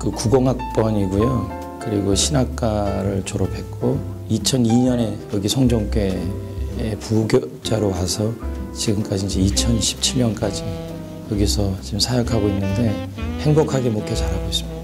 그 90학번이고요. 그리고 신학과를 졸업했고 2002년에 여기 성종교회에 부교자로 와서 지금까지 이제 2017년까지 여기서 지금 사역하고 있는데 행복하게 목회 잘하고 있습니다.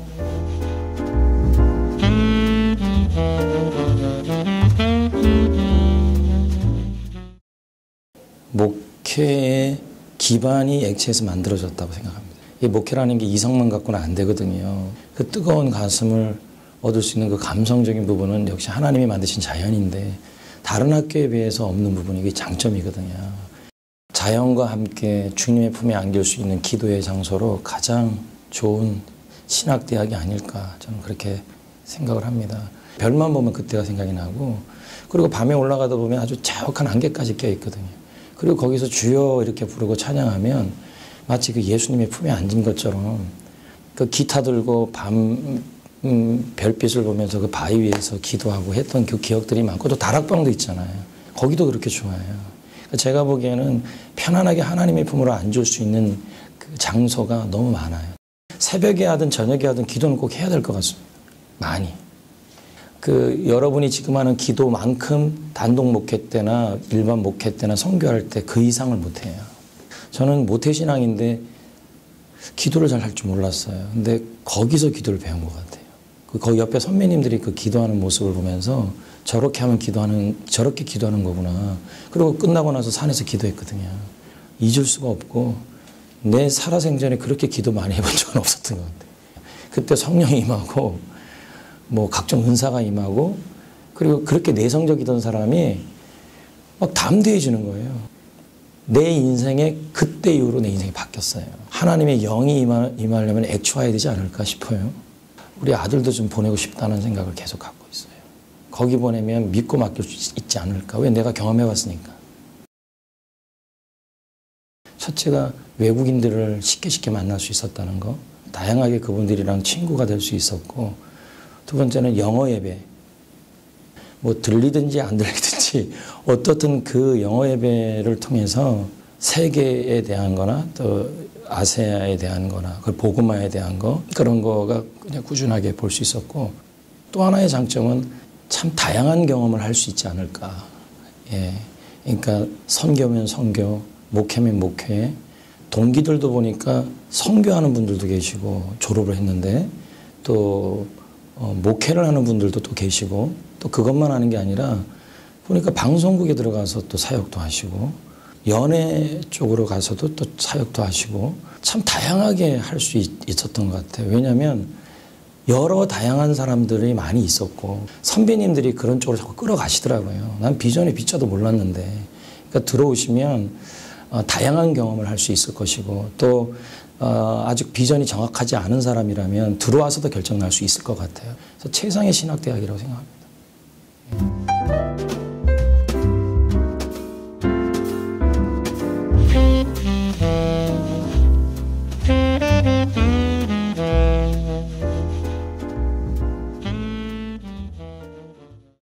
목회의 기반이 액체에서 만들어졌다고 생각합니다. 이 목회라는 게 이성만 갖고는 안 되거든요. 그 뜨거운 가슴을 얻을 수 있는 그 감성적인 부분은 역시 하나님이 만드신 자연인데 다른 학교에 비해서 없는 부분이 이게 장점이거든요. 자연과 함께 주님의 품에 안길 수 있는 기도의 장소로 가장 좋은 신학대학이 아닐까 저는 그렇게 생각을 합니다. 별만 보면 그때가 생각이 나고 그리고 밤에 올라가다 보면 아주 자욱한 안개까지 껴있거든요. 그리고 거기서 주여 이렇게 부르고 찬양하면 마치 그 예수님의 품에 앉은 것처럼 그 기타 들고 밤 별빛을 보면서 그 바위 위에서 기도하고 했던 그 기억들이 많고 또 다락방도 있잖아요. 거기도 그렇게 좋아요. 제가 보기에는 편안하게 하나님의 품으로 앉을 수 있는 그 장소가 너무 많아요. 새벽에 하든 저녁에 하든 기도는 꼭 해야 될 것 같습니다. 많이. 그 여러분이 지금 하는 기도만큼 단독 목회 때나 일반 목회 때나 선교할 때 그 이상을 못해요. 저는 모태신앙인데 기도를 잘 할 줄 몰랐어요. 근데 거기서 기도를 배운 것 같아요. 거기 옆에 선배님들이 그 기도하는 모습을 보면서 저렇게 하면 저렇게 기도하는 거구나. 그리고 끝나고 나서 산에서 기도했거든요. 잊을 수가 없고 내 살아생전에 그렇게 기도 많이 해본 적은 없었던 것 같아요. 그때 성령이 임하고 뭐 각종 은사가 임하고 그리고 그렇게 내성적이던 사람이 막 담대해지는 거예요. 내 인생에 그때 이후로 내 인생이 바뀌었어요. 하나님의 영이 임하려면 애초해야 되지 않을까 싶어요. 우리 아들도 좀 보내고 싶다는 생각을 계속 갖고 있어요. 거기 보내면 믿고 맡길 수 있지 않을까. 왜? 내가 경험해봤으니까. 첫째가 외국인들을 쉽게 만날 수 있었다는 거. 다양하게 그분들이랑 친구가 될 수 있었고 두 번째는 영어 예배. 뭐 들리든지 안 들리든지 어떻든 그 영어 예배를 통해서 세계에 대한 거나 또 아세아에 대한 거나 그 복음화에 대한 거 그런 거가 그냥 꾸준하게 볼 수 있었고 또 하나의 장점은 참 다양한 경험을 할 수 있지 않을까. 예. 그러니까 선교면 선교, 목회면 목회, 동기들도 보니까 선교하는 분들도 계시고 졸업을 했는데 또 목회를 하는 분들도 또 계시고 또 그것만 하는 게 아니라 보니까 방송국에 들어가서 또 사역도 하시고 연예 쪽으로 가서도 또 사역도 하시고 참 다양하게 할 수 있었던 것 같아요. 왜냐하면 여러 다양한 사람들이 많이 있었고 선배님들이 그런 쪽으로 자꾸 끌어가시더라고요. 난 비전의 비자도 몰랐는데 그러니까 들어오시면 다양한 경험을 할 수 있을 것이고 또 아직 비전이 정확하지 않은 사람이라면 들어와서도 결정 날 수 있을 것 같아요. 그래서 최상의 신학대학이라고 생각합니다.